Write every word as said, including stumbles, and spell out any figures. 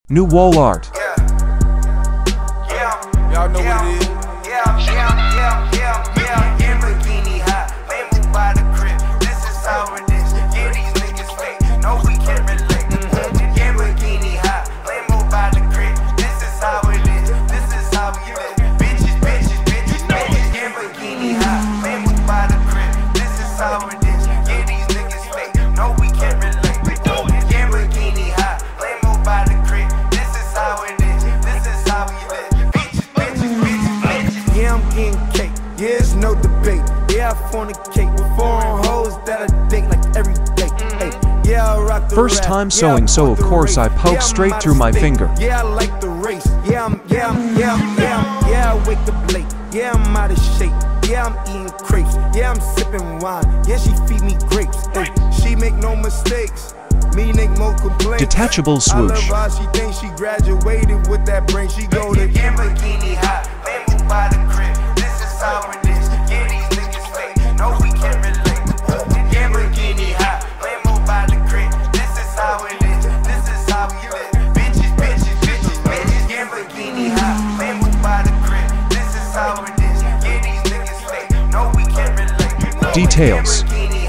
New wall art. Yeah. Yeah. Y'all know what it is. Yeah, yeah, yeah, yeah, yeah. Lamborghini hot, they move by the crib. This is how it is. Yeah, these niggas fake. No, we can't relate. Lamborghini hot, they move by the crib. This is how it is. This is how we live. Bitches, bitches, bitches, bitches. Lamborghini hot, they move by the crib. This is how it is. Yeah, these niggas fake. No, we can't relate. Lamborghini hot, they move by the crib. This is how it is. This is how we live. Bitches, bitches, bitches, bitches. Yeah, I'm getting cake. Yeah, it's no debate. Yeah, I fornicate with foreign hoes that I date like every day. Hey, yeah, I rock the First rap. time Yeah, sewing, I so fuck of the course I race. poke Yeah, I'm straight out through of my state. finger. Yeah, I like the race. Yeah, I'm, yeah, I'm, yeah, I'm, yeah, I'm, yeah, I wake up late. Yeah, I'm out of shape. Yeah, I'm eating crepes. Yeah, I'm sipping wine. Yeah, she feed me grapes. Hey, she make no mistakes. Me make no complaints. Detachable I love swoosh. how she thinks she graduated with that brain. She go to Lamborghini hot. They move by the crib. This is how it is. Yeah, these niggas fake. No, we can't relate. Lamborghini hot. They move by the crib. This is how it is. This is how we live. Bitches, bitches, bitches, bitches. Lamborghini hot. They move by the crib. This is how it is. Yeah, these niggas fake. No, we can't relate. Details. Lamborghini